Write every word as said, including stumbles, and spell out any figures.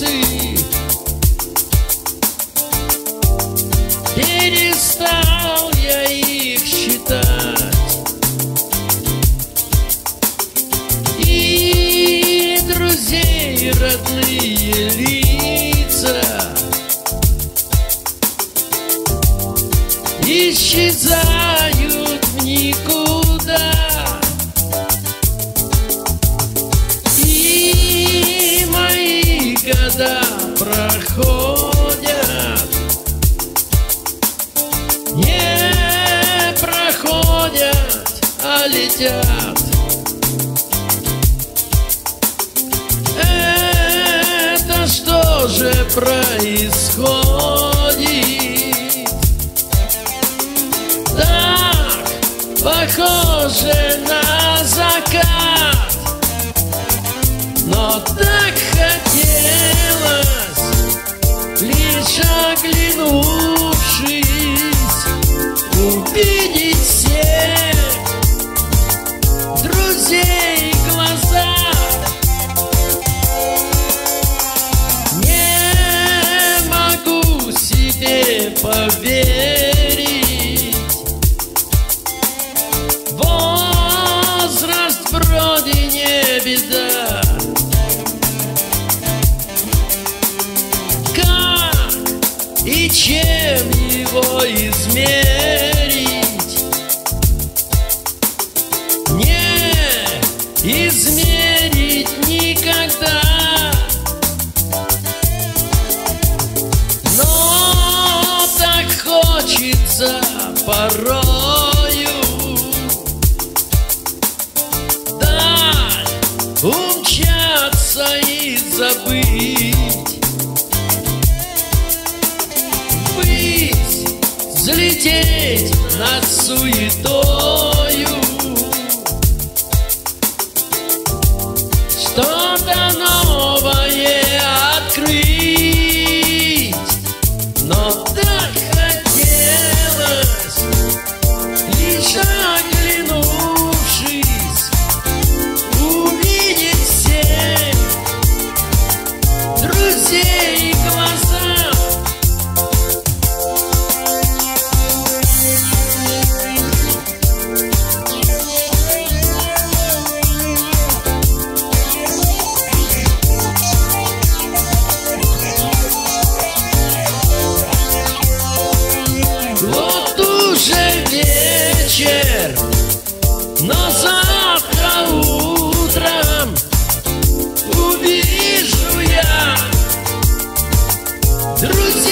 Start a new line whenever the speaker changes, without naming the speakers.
месяцы перестал я их считать, и друзей родные лица исчезают в никуда. И мои года проходят, не проходят, а летят. Это что же происходит? Так похоже на закат, но так хотелось, лишь оглянувшись, увидеть всех друзей глаза. Не могу себе поверить, возраст вроде не беда. Как и чем его измерить? Не измерить никогда. Но так хочется порою так умчаться и забыть, ввысь взлететь над суетою, что-то новое открыть. Но так хотелось, лишь оглянувшись, увидеть всех друзей глаза. Вот уже вечер, но завтра утром увижу я друзей.